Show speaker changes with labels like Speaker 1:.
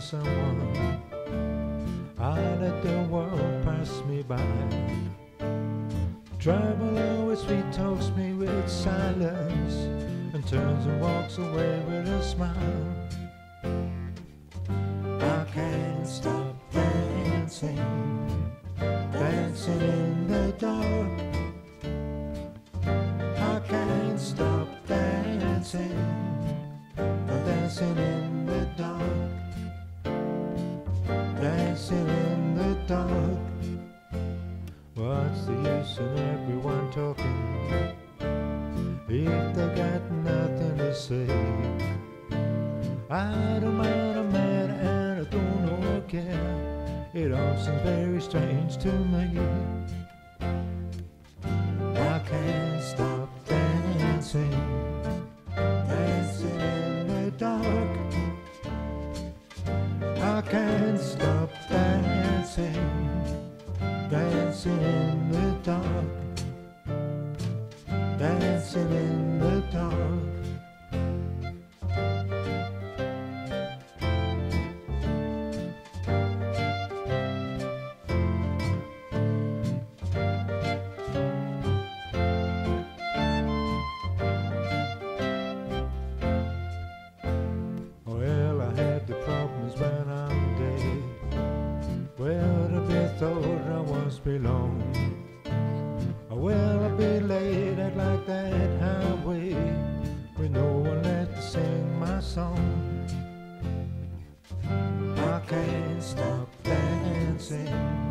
Speaker 1: someone. I let the world pass me by. Trouble always sweet talks me with silence and turns and walks away with a smile. I can't stop dancing, dancing in the dark. I can't stop dancing, dancing in the dark, dancing in the dark. What's the use in everyone talking if they got nothing to say? I don't mind, I'm mad and I don't care. It all seems very strange to me. I can't stop dancing, dancing in the dark. I can't stop dancing, dancing in the dark, dancing in the dark. Well, I had the problems when I'm dead. Well, to be thought I once belonged. Well, I'll be laid out like that highway with no one left to sing my song. I can't stop dancing,